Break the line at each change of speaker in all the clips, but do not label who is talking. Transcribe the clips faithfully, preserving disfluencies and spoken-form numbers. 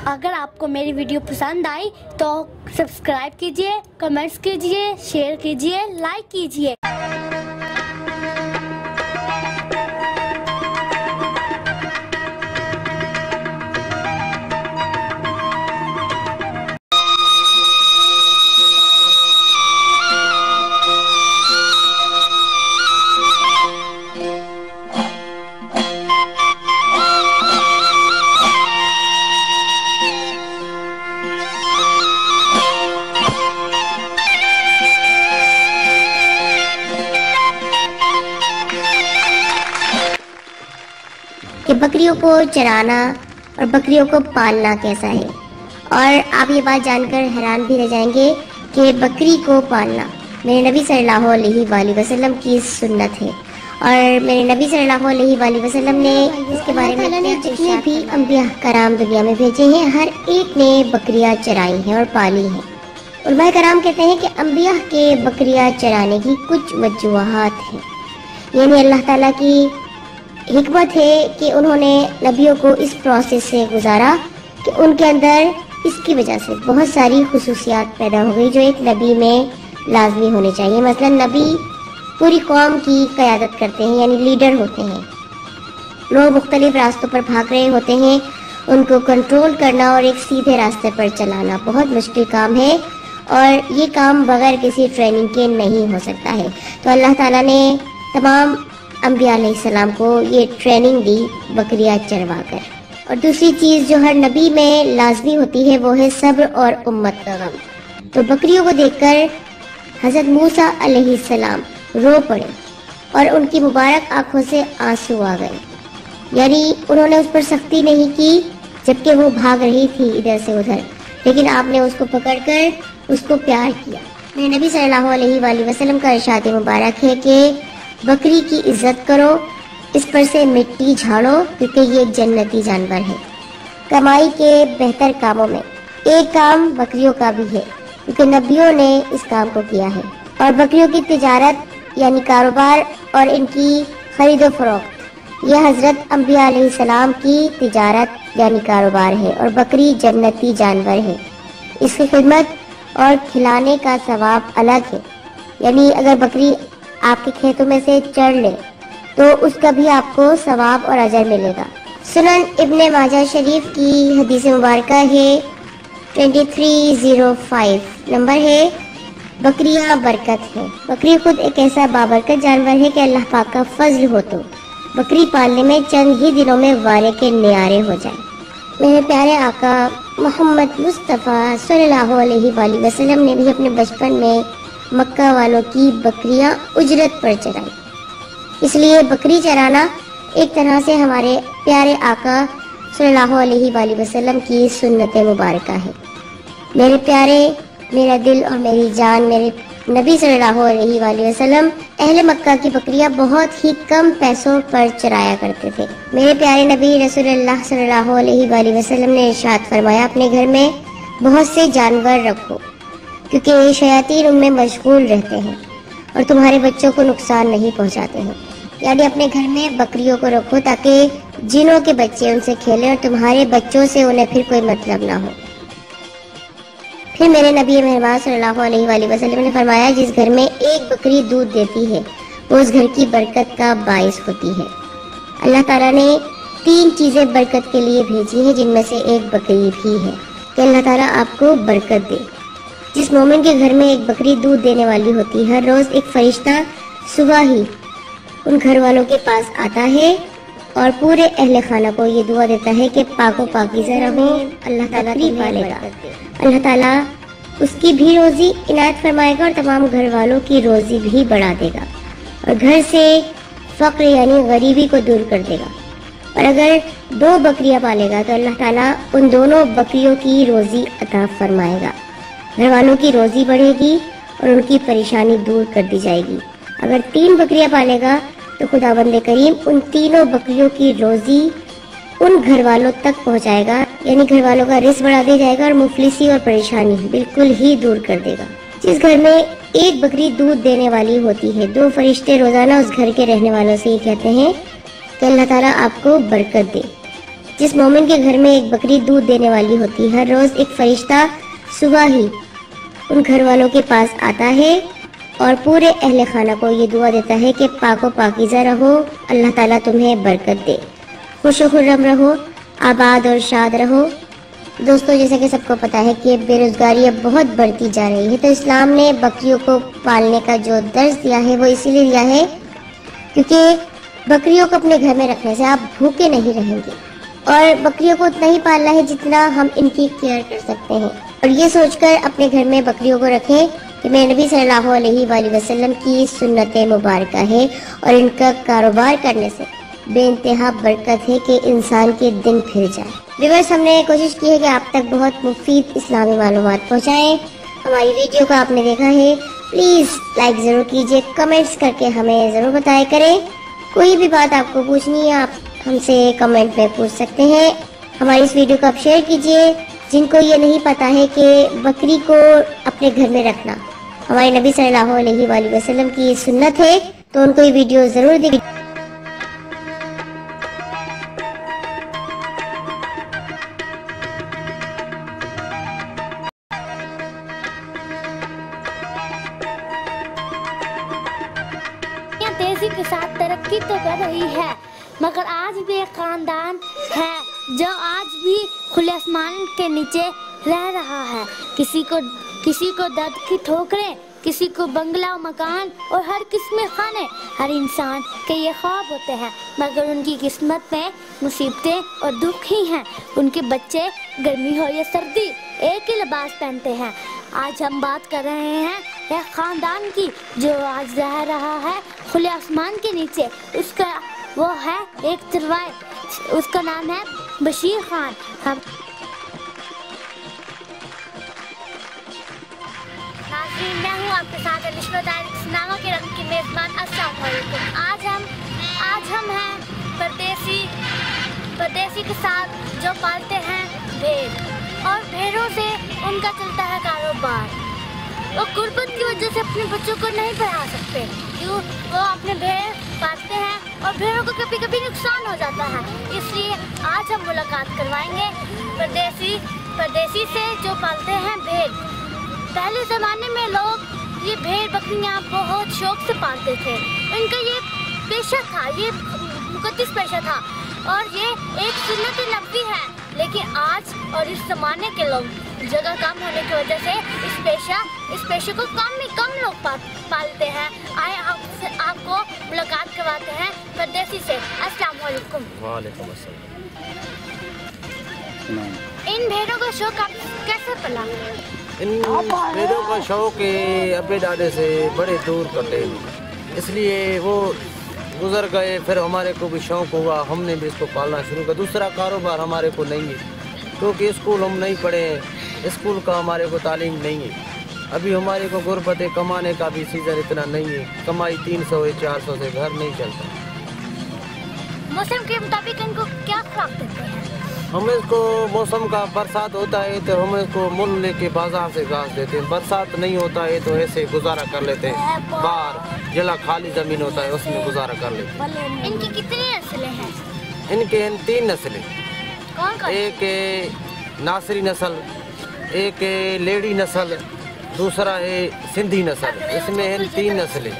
اگر آپ کو میری ویڈیو پسند آئی تو سبسکرائب کیجئے، کمنٹس کیجئے، شیئر کیجئے، لائک کیجئے۔
کہ بکریوں کو چرانا اور بکریوں کو پالنا کیسا ہے، اور آپ یہ بات جان کر حیران بھی رہ جائیں گے کہ بکری کو پالنا میرے نبی صلی اللہ علیہ وآلہ وسلم کی سنت ہے، اور میرے نبی صلی اللہ علیہ وآلہ وسلم نے اس کے بارے میں جتنے بھی انبیاء کرام دنیا میں بھیجے ہیں ہر ایک نے بکریاں چرائی ہیں اور پالی ہیں۔ علماء کرام کہتے ہیں کہ انبیاء کے بکریاں چرانے کی کچھ وجوہات ہیں، یعنی اللہ تعالیٰ کی حکمت ہے کہ انہوں نے نبیوں کو اس پروسیس سے گزارا کہ ان کے اندر اس کی وجہ سے بہت ساری خصوصیات پیدا ہو گئی جو ایک نبی میں لازمی ہونے چاہیے۔ مثلا نبی پوری قوم کی قیادت کرتے ہیں، یعنی لیڈر ہوتے ہیں۔ لوگ مختلف راستوں پر بھاگ رہے ہوتے ہیں، ان کو کنٹرول کرنا اور ایک سیدھے راستے پر چلانا بہت مشکل کام ہے، اور یہ کام بغیر کسی ٹریننگ کے نہیں ہو سکتا ہے۔ تو اللہ تعالیٰ نے تمام انبیاء علیہ السلام کو یہ ٹریننگ دی بکریاں چروا کر۔ اور دوسری چیز جو ہر نبی میں لازمی ہوتی ہے وہ ہے صبر اور امت کا غم۔ تو بکریوں کو دیکھ کر حضرت موسیٰ علیہ السلام رو پڑے اور ان کی مبارک آنکھوں سے آنسو آ گئے، یعنی انہوں نے اس پر سختی نہیں کی جبکہ وہ بھاگ رہی تھی ادھر سے ادھر، لیکن آپ نے اس کو پکڑ کر اس کو پیار کیا۔ میرے نبی صلی اللہ علیہ وآلہ وسلم کا ارشاد مبارک ہے کہ بکری کی عزت کرو، اس پر سے مٹی جھاڑو کیونکہ یہ ایک جنتی جانور ہے۔ کمائی کے بہتر کاموں میں ایک کام بکریوں کا بھی ہے کیونکہ نبیوں نے اس کام کو کیا ہے، اور بکریوں کی تجارت یعنی کاروبار اور ان کی خرید و فروخت یہ حضرت انبیاء علیہ السلام کی تجارت یعنی کاروبار ہے، اور بکری جنتی جانور ہے، اس کی خدمت اور کھلانے کا ثواب الگ ہے، یعنی اگر بکری آپ کے کھیتوں میں سے چڑھ لے تو اس کا بھی آپ کو ثواب اور اجر ملے گا۔ سنن ابن ماجہ شریف کی حدیث مبارکہ ہے تیئیس سو پانچ، نمبر ہے بکریاں برکت ہے۔ بکری خود ایک ایسا بابرکت جانور ہے کہ اللہ پاک کا فضل ہو تو بکری پالنے میں چند ہی دنوں میں وارے کے نیارے ہو جائیں۔ میرے پیارے آقا محمد مصطفیٰ صلی اللہ علیہ وآلہ وسلم نے بھی اپنے بچپن میں مکہ والوں کی بکریاں اجرت پر چرائی، اس لیے بکری چرانا ایک طرح سے ہمارے پیارے آقا صلی اللہ علیہ وآلہ وسلم کی سنت مبارکہ ہے۔ میرے پیارے، میرا دل اور میری جان میرے نبی صلی اللہ علیہ وآلہ وسلم اہل مکہ کی بکریاں بہت ہی کم پیسوں پر چرایا کرتے تھے۔ میرے پیارے نبی رسول اللہ صلی اللہ علیہ وآلہ وسلم نے ارشاد فرمایا، اپنے گھر میں بہت سے جانور رکھو کیونکہ شیاطین ان میں مشغول رہتے ہیں اور تمہارے بچوں کو نقصان نہیں پہنچاتے ہیں، یعنی اپنے گھر میں بکریوں کو رکھو تاکہ جنوں کے بچے ان سے کھیلیں اور تمہارے بچوں سے انہیں پھر کوئی مطلب نہ ہو۔ پھر میرے نبی مہربان صلی اللہ علیہ وآلہ وسلم نے فرمایا، جس گھر میں ایک بکری دودھ دیتی ہے وہ اس گھر کی برکت کا باعث ہوتی ہے۔ اللہ تعالیٰ نے تین چیزیں برکت کے لیے بھیجی ہیں جن میں سے ایک بکری بھی ہے کہ اللہ تعالیٰ آپ کو برکت دے۔ جس مومن کے گھر میں ایک بکری دودھ دینے والی ہوتی ہے، ہر روز ایک فرشتہ صبح ہی ان گھر والوں کے پاس آتا ہے اور پورے اہل خانہ کو یہ دعا دیتا ہے کہ پاک و پاکیزہ رہو، اللہ تعالیٰ بھی پالے گا، اللہ تعالیٰ اس کی بھی روزی عنایت فرمائے گا اور تمام گھر والوں کی روزی بھی بڑھا دے گا، اور گھر سے فقر یعنی غریبی کو دور کر دے گا۔ اور اگر دو بکریاں پالے گا تو اللہ تعالیٰ ان دونوں بکریوں کی روزی عطا فرمائے گا، گھر والوں کی روزی بڑھے گی اور ان کی پریشانی دور کر دی جائے گی۔ اگر تین بکریاں پالے گا تو خداوند کریم ان تینوں بکریوں کی روزی ان گھر والوں تک پہنچائے گا، یعنی گھر والوں کا رزق بڑھا دیا جائے گا اور مفلسی اور پریشانی بالکل ہی دور کر دے گا۔ جس گھر میں ایک بکری دودھ دینے والی ہوتی ہے، دو فرشتے روزانہ اس گھر کے رہنے والوں سے یہ کہتے ہیں کہ اللہ تعالیٰ آپ کو برکت دے۔ جس مومن کے گھر میں ایک بکری دودھ دینے والی ہوتی ہے، ہر روز ایک فرشتہ صبح ہی ان گھر والوں کے پاس آتا ہے اور پورے اہل خانہ کو یہ دعا دیتا ہے کہ پاک و پاکیزہ رہو، اللہ تعالیٰ تمہیں برکت دے، خوش و خرم رہو، آباد اور شاد رہو۔ دوستو، جیسا کہ سب کو پتہ ہے کہ بے روزگاری اب بہت بڑھتی جا رہی ہے، تو اسلام نے بکریوں کو پالنے کا جو درس دیا ہے وہ اسی لیے دیا ہے کیونکہ بکریوں کو اپنے گھر میں رکھنے سے آپ بھوکے نہیں رہیں گے، اور بکریوں کو اتنا ہی پالنا ہے جتنا ہم ان کی کیئر کر سکتے ہیں، اور یہ سوچ کر اپنے گھر میں بکریوں کو رکھیں کہ میرے نبی صلی اللہ علیہ وآلہ وسلم کی سنت مبارکہ ہے، اور ان کا کاروبار کرنے سے بے انتہا برکت ہے کہ انسان کے دن پھر جائے۔ ویورز، ہم نے کوشش کی ہے کہ آپ تک بہت مفید اسلامی معلومات پہنچائیں۔ ہماری ویڈیو کو آپ نے دیکھا ہے، پلیز لائک ضرور کیجیے، کمنٹس کر کے ہمیں ضرور بتایا کریں۔ کوئی بھی بات آپ کو پوچھنی ہے آپ ہم سے کمنٹ میں پوچھ سکتے ہیں۔ ہماری اس ویڈیو کو آپ شیئر کیجیے، جن کو یہ نہیں پتا ہے کہ بکری کو اپنے گھر میں رکھنا ہمارے نبی صلی اللہ علیہ وآلہ وسلم کی سنت ہے، تو ان کو یہ ویڈیو ضرور دیکھیں۔
تیزی کے ساتھ ترقی تو کر رہی ہے، مگر آج بھی ایک خاندان ہے جو آج بھی کھلے آسمان کے نیچے رہ رہا ہے۔ کسی کو کسی کو درد کی ٹھوکریں، کسی کو بنگلہ و مکان اور ہر قسم کے کھانے۔ ہر انسان کے یہ خواب ہوتے ہیں، مگر ان کی قسمت میں مصیبتیں اور دکھ ہی ہیں۔ ان کے بچے گرمی ہو یا سردی ایک ہی لباس پہنتے ہیں۔ آج ہم بات کر رہے ہیں ایک خاندان کی جو آج رہ رہا ہے کھلے آسمان کے نیچے۔ اس کا وہ ہے ایک چرواہے، اس کا نام ہے بشیر خان۔ ہم ناظرین، میں ہوں آپ کے ساتھ علیشہ نامہ کے رنگ کی میزبان۔ السلام علیکم۔ آج ہم آج ہم ہیں پردیسی پردیسی کے ساتھ جو پالتے ہیں بھیڑ، اور بھیڑوں سے ان کا چلتا ہے کاروبار۔ وہ غربت کی وجہ سے اپنے بچوں کو نہیں پڑھا سکتے، کیوں وہ اپنے بھیڑ پالتے ہیں اور بھیڑوں کو کبھی کبھی نقصان ہو جاتا ہے۔ اس لیے آج ہم ملاقات کروائیں گے پردیسی پردیسی سے جو پالتے ہیں بھیڑ۔ پہلے زمانے میں لوگ یہ بھیڑ بکریاں بہت شوق سے پالتے تھے، ان کا یہ پیشہ تھا، یہ مقدس پیشہ تھا، اور یہ ایک سنت نبوی ہے۔ لیکن آج اور اس زمانے کے لوگ جگہ کم ہونے کی وجہ سے اس پیشہ اس پیشے کو کم ہی کم لوگ پالتے ہیں۔ آئے ہم آپ کو ملاقات کرواتے ہیں پردیسی سے۔ السلام علیکم۔
وعلیکم السلام۔
ان بھیڑوں کا شوق آپ کیسے پلا؟
ان بھیڑوں کا شوق ابے دادے سے بڑے دور کٹے، اس لیے وہ گزر گئے، پھر ہمارے کو بھی شوق ہوا، ہم نے بھی اس کو پالنا شروع کیا۔ دوسرا کاروبار ہمارے کو نہیں ہے کیونکہ اسکول ہم نہیں پڑھے ہیں، اسکول کا ہمارے کو تعلیم نہیں ہے۔ ابھی ہمارے کو غربت کمانے کا بھی سیزن اتنا نہیں ہے، کمائی تین سو چار سو سے گھر نہیں چلتا۔
موسم کے مطابق ان کو کیا خوراک دیتے ہیں؟
ہم اس کو موسم کا برسات ہوتا ہے تو ہم اس کو مل لے کے بازار سے گھاس دیتے ہیں، برسات نہیں ہوتا ہے تو ایسے گزارا کر لیتے ہیں، باہر جلا خالی زمین ہوتا ہے اس میں گزارا کر لیتے ہیں۔
ان کی کتنی نسلیں ہیں؟
ان کے ان تین نسلیں،
کون کون؟
ایک ناصری نسل، ایک لیڈی نسل، دوسرا ہے سندھی نسل، اس میں ان تین نسلیں۔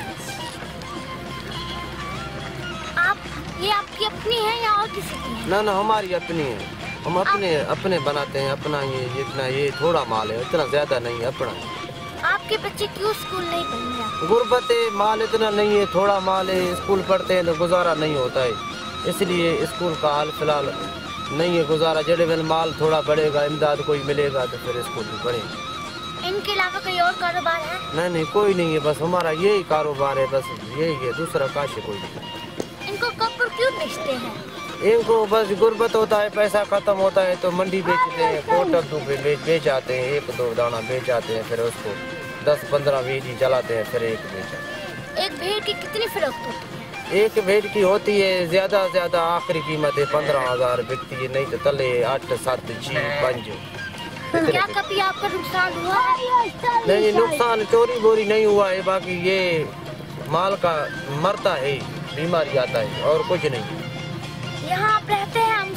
یہ آپ کی اپنی ہے یا اور کسی کی ہے؟
نہ نہ ہماری اپنی ہے، ہم اپنے اپنے بناتے ہیں، اپنا یہ جتنا یہ تھوڑا مال ہے اتنا زیادہ نہیں ہے، اپنا ہے۔
آپ کے بچے کیوں اسکول نہیں پڑھ رہے؟
غربت ہے، مال اتنا نہیں ہے، تھوڑا مال ہے، اسکول پڑھتے ہیں تو گزارا نہیں ہوتا ہے، اس لیے اسکول کا حال فی الحال نہیں ہے گزارا۔ جڑے ول مال تھوڑا بڑھے گا، امداد کوئی ملے گا تو پھر اسکول بھی پڑھے گا۔
ان کے علاوہ کوئی اور کاروبار ہے؟
نہیں نہیں کوئی نہیں ہے، بس ہمارا یہی کاروبار ہے، بس یہی ہے، دوسرا کاش کوئی نہیں۔
ان کو کب اور کیوں بیچتے ہیں؟
ان کو بس غربت ہوتا ہے، پیسہ ختم ہوتا ہے تو منڈی بیچتے ہیں، کوٹک دو پہ بیچ آتے ہیں، ایک دو دانہ بیچ آتے ہیں، پھر اس کو دس پندرہ بیج ہی چلاتے ہیں، پھر ایک بیچ آتے ہیں۔
ایک بھیڑ کی کتنی فروخت ہوتی ہے؟
ایک بھیڑ کی ہوتی ہے زیادہ زیادہ آخری قیمت ہے پندرہ ہزار بکتی ہے، نہیں تو تلے آٹھ سات چھ پانچ۔
کیا کبھی آپ کا نقصان ہوا ہے؟
نہیں، نقصان چوری بوری نہیں ہوا ہے، باقی یہ مال کا مرتا ہے، بیماری آتا ہے اور کچھ نہیں۔
یہاں آپ رہتے ہیں، ہمسایوں کا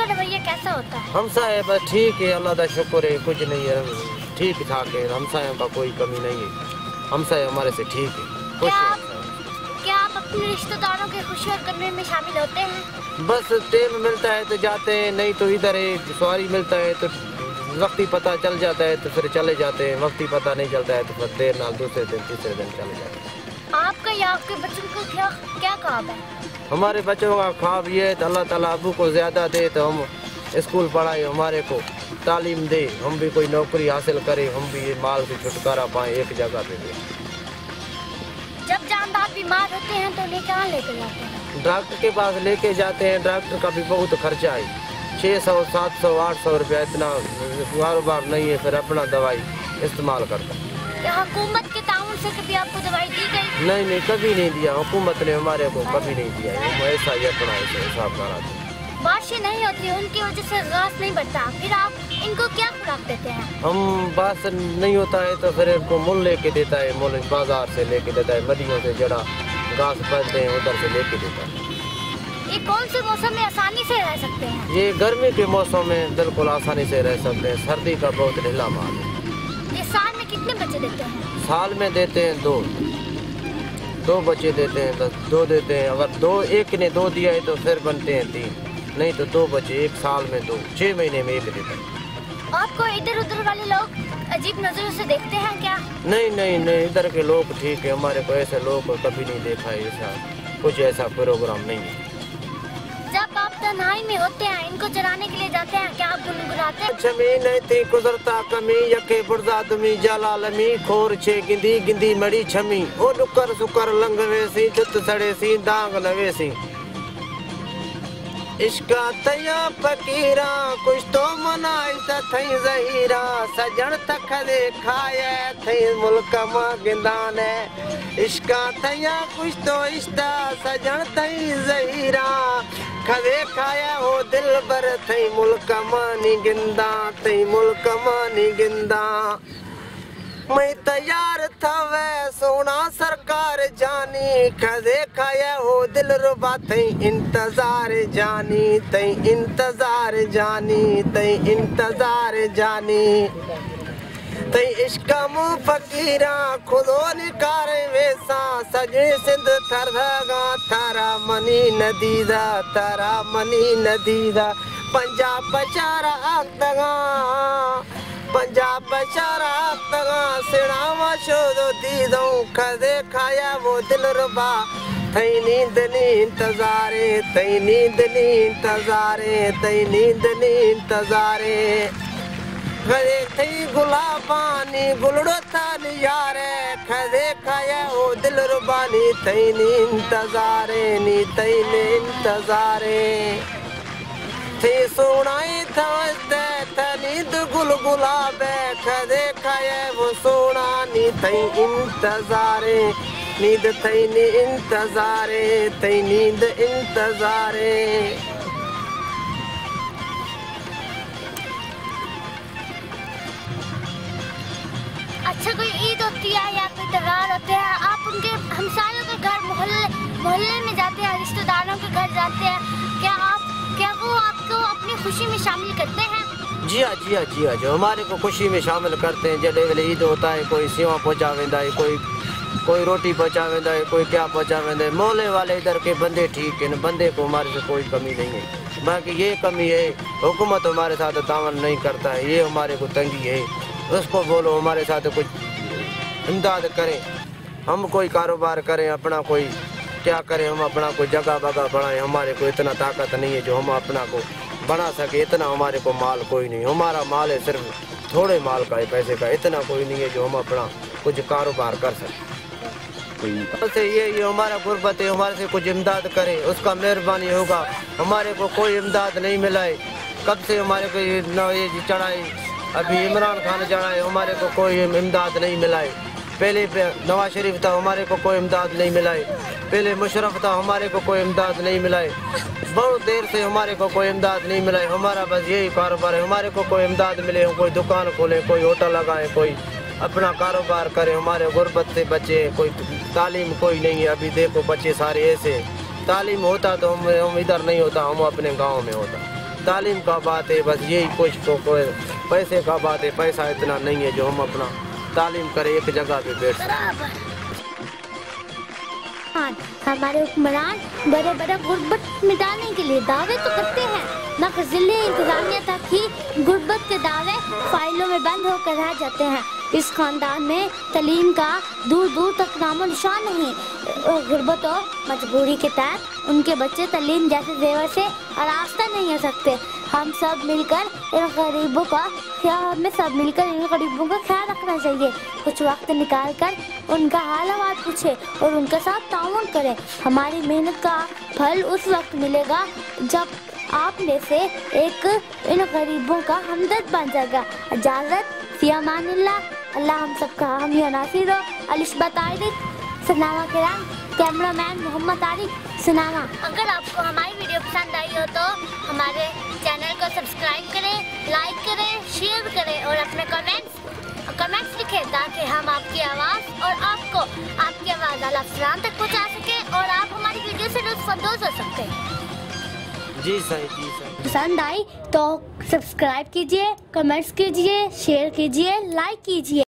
रवैया कैसा होता है?
हमसाए बस ठीक है, अल्लाह का शुक्र है, कुछ नहीं है, ठीक ठाक है, हमसायों का कोई कमी नहीं है, हमसाए हमारे से ठीक है, खुश
क्या
है।
आप क्या आप अपने रिश्तेदारों के खुशी और गम में शामिल होते हैं?
बस टाइम मिलता है तो जाते हैं, नहीं तो इधर है, सवारी मिलता है तो वक्त ही पता चल जाता है तो फिर चले जाते हैं, वक्त ही पता नहीं चलता है तो फिर देर नाल दूसरे दिन तीसरे दिन चले जाते हैं।
आपका या आपके बच्चों को क्या क्या ख्वाब है?
हमारे बच्चों का ख्वाब ये है तो अल्लाह ताला अबू को ज़्यादा दे तो हम स्कूल पढ़ाए, हमारे को तालीम दे, हम भी कोई नौकरी हासिल करें, हम भी ये माल से छुटकारा पाएँ एक जगह पे दे।
जब जानदार बीमार होते हैं तो उन्हें कहाँ लेकर जाते हैं?
डॉक्टर के पास लेके जाते हैं, डॉक्टर का भी बहुत खर्चा है, छः सौ सात सौ आठ सौ रुपया, इतना कारोबार नहीं है, फिर अपना दवाई इस्तेमाल करता है।
क्या हुकूमत के ताउन से कभी आपको दवाई दी गई?
नहीं नहीं कभी नहीं दिया, हुकूमत ने हमारे को कभी नहीं दिया, हम ऐसा ही अपना ऐसे हिसाब कराते हैं।
बारिशें नहीं होती, उनकी वजह से घास नहीं बढ़ता, फिर आप इनको क्या खुराक देते हैं?
हम बास नहीं होता है तो फिर इनको मूल लेके देता है, मूल बाजार से लेके देता है, मदियों से जड़ा घास पड़ते हैं उधर से लेके देता है।
ये कौन से मौसम में आसानी से रह सकते हैं?
ये गर्मी के मौसम में बिल्कुल आसानी से रह सकते हैं, सर्दी का बहुत ढीला माल है।
ये साल में कितने बच्चे देते हैं?
साल में देते हैं दो दो बच्चे देते हैं, बस दो देते हैं, अगर दो एक ने दो दिया है तो फिर बनते हैं तीन, नहीं तो दो बच्चे एक साल में दो, छः महीने में एक देते हैं।
आपको इधर उधर वाले लोग अजीब नजरों से देखते हैं क्या?
नहीं नहीं नहीं इधर के लोग ठीक है, हमारे को ऐसे लोग को कभी नहीं देखा है, ऐसा कुछ ऐसा प्रोग्राम नहीं है।
जब आप तन्हाई में होते हैं, इनको चराने के लिए जाते हैं, क्या आप गुनगुनाते हैं?
छमी नहीं थी गुजरता कमी, यके बुरजा दुमी जलालमी, खोर छे गिंदी गिंदी मड़ी छमी, ओ नुकर सुकर लंगवे सी, जुत सड़े सी, दाग लवे सी। इश्का तया फकीरा कुछ तो मनाई थई जहीरा, सजन तक दे खाया थई मुल्क मां गिंदान है। इश्का तया कुछ तो इश्ता सजन थई जहीरा, खदे खाया हो दिल बर थई मुल्क मानी गिंदा, थई मुल्क मानी गिंदा। मैं तैयार था वै सोना सरकार जानी, खदे खाया हो दिल रुबा थई इंतजार जानी, तई इंतजार जानी, तई इंतजार जानी। तई इश्का मुँह फकीरा खुदो निकारे वैसा, सजे सिंध थरगा थारा मनी नदीदा, थारा मनी नदीदा। पंजाब बचारा आगदगा, पंजाब बचारा आगदगा, सिणावा शोदो दीदो, खदे खाया वो दिल रुबा थई नींद नी इंतजारे, तई नींद नी इंतजारे, तई नींद नी इंतजारे। खदे थई गुलाबानी गुलड़ो थानी यारे, खदे खाया ओ दिल रुबानी थई नी इंतजारे, नी तई नी इंतजारे। थी सोनाई थवस्ते थनीद गुल गुलाबे, खदे खाया वो सोना नी थई इंतजारे, नींद थई नी इंतजारे, थई नींद इंतजारे।
अच्छा कोई ईद होती है या कोई त्योहार होते हैं, आप उनके हमसायों के घर मोहल्ले मोहल्ले में जाते हैं, रिश्तेदारों के घर जाते हैं, क्या आप क्या वो आपको अपनी खुशी में शामिल करते हैं?
जी हाँ जी हाँ जी हाँ जो हमारे को खुशी में शामिल करते हैं। जॾहिं वेले ईद होता है कोई सेवा पहुँचा वेंदा है, कोई कोई रोटी पहुँचा वेंदा है, कोई क्या पहुँचा वेंदा है। मोहल्ले वाले इधर के बंदे ठीक है, बंदे को हमारे से कोई कमी नहीं है। बाकी ये कमी है हुकूमत हमारे साथ तावन नहीं करता है, ये हमारे को तंगी है। उसको बोलो हमारे साथ कुछ इमदाद करें, हम कोई कारोबार करें, अपना कोई क्या करें, हम अपना कोई जगह बगह बढ़ाएं। हमारे को इतना ताकत नहीं है जो हम अपना को बना सके, इतना हमारे को माल कोई नहीं। हमारा माल है सिर्फ थोड़े माल का है, पैसे का इतना कोई नहीं है जो हम अपना कुछ कारोबार कर सकें। से ये ये हमारा गुर्बत है, हमारे से कुछ इमदाद करे, उसका मेहरबानी होगा। हमारे को कोई इमदाद नहीं मिला है, कब से हमारे को ये न ये चढ़ाई, अभी इमरान खान चढ़ाए, हमारे को कोई इमदाद नहीं मिला है। पहले पे नवाज शरीफ था, हमारे को कोई इमदाद नहीं मिला है। पहले मुशर्रफ था, हमारे को कोई इमदाद नहीं मिला है। बहुत देर से हमारे को कोई इमदाद नहीं मिला है। हमारा बस यही कारोबार है, हमारे को कोई इमदाद मिले, कोई दुकान खोले, कोई होटल लगाए, कोई अपना कारोबार करे। हमारे गुर्बत से बच्चे, कोई तालीम कोई नहीं है। अभी देखो बच्चे सारे ऐसे, तालीम होता तो हम हम इधर नहीं होता, हम अपने गाँव में होता। तालीम का बात है, बस यही कुछ तो कोई पैसे का बात है, पैसा इतना नहीं है जो हम अपना तालीम करें एक जगह पे बैठ
बराबर। हमारे हुक्मरान बड़े बड़े गुर्बत मिटाने के लिए दावे तो करते हैं, मगर जिले इंतजामिया तक ही गुर्बत के दावे फाइलों में बंद होकर रह जाते हैं। इस खानदान में तालीम का दूर दूर तक नामो निशान नहीं। गुर्बत और मजबूरी के तहत उनके बच्चे तालीम जैसे जेवर से आरास्ता नहीं हो सकते। हम सब मिलकर इन गरीबों का ख्याल हमें सब मिलकर इन गरीबों का ख्याल रखना चाहिए। कुछ वक्त निकाल कर उनका हाल हवाल पूछे और उनके साथ ताउन करें। हमारी मेहनत का फल उस वक्त मिलेगा जब आप में से एक इन गरीबों का हमदर्द बन जाएगा। इजाज़त फी अमानिल्लाह। अल्लाह हम सबका हामी और नासिर हो। अलिशबा तारिक सनामा किराम, कैमरामैन मोहम्मद तारिक सनामा। अगर आपको हमारी वीडियो पसंद आई हो तो हमारे चैनल को सब्सक्राइब करें, लाइक करें, शेयर करें और अपने कमेंट्स कमेंट्स लिखें ताकि हम आपकी आवाज़ और आपको आपकी आवाज़ आला अफसरान तक पहुंचा सकें और आप हमारी वीडियो से लुत्फ़अंदोज़ हो सकते हैं।
जी सही जी सही।
पसंद आई तो सब्सक्राइब कीजिए, कमेंट्स कीजिए, शेयर कीजिए, लाइक कीजिए।